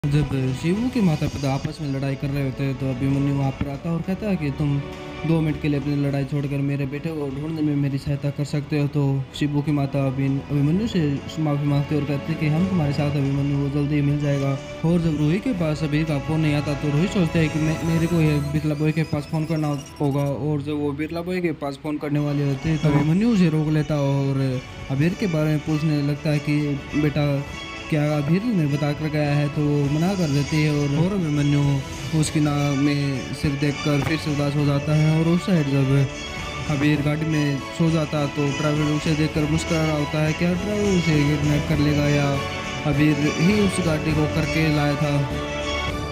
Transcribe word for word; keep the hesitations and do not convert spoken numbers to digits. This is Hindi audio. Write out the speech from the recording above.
जब शिवू के माता-पिता आपस में लड़ाई कर रहे होते हैं तो अभिमन्यु वहाँ पर आता है और कहता है कि तुम दो मिनट के लिए अपनी लड़ाई छोड़कर मेरे बेटे को ढूँढने में मेरी सहायता कर सकते हो। तो शिवू की माता अभिन अभिमन्यु से माफ़ी माँगते हैं और कहते हैं कि हम तुम्हारे साथ अभिमन्यु, वो जल्दी ही मिल जाएगा। और जब रूही के पास अबीर का फ़ोन नहीं आता तो रूही सोचता है कि मैं मेरे को ये बिरला बॉय के पास फ़ोन करना होगा। और जब वो बिरला बॉय के पास फ़ोन करने वाले होते हैं तो अभिमन्यु उसे रोक लेता है और अबीर के बारे में पूछने लगता है कि बेटा क्या अभीर ने बता कर गया है, तो वो मना कर देती है। और और अभिमन्यु उसकी नाक में सिर देखकर फिर से उदास हो जाता है। और उस साइड जब अबीर गाड़ी में सो जाता है तो ड्राइवर उसे देखकर मुस्कुरा रहा होता है। क्या ड्राइवर उसे किडनैप कर लेगा या अबीर ही उस गाड़ी को करके लाया था।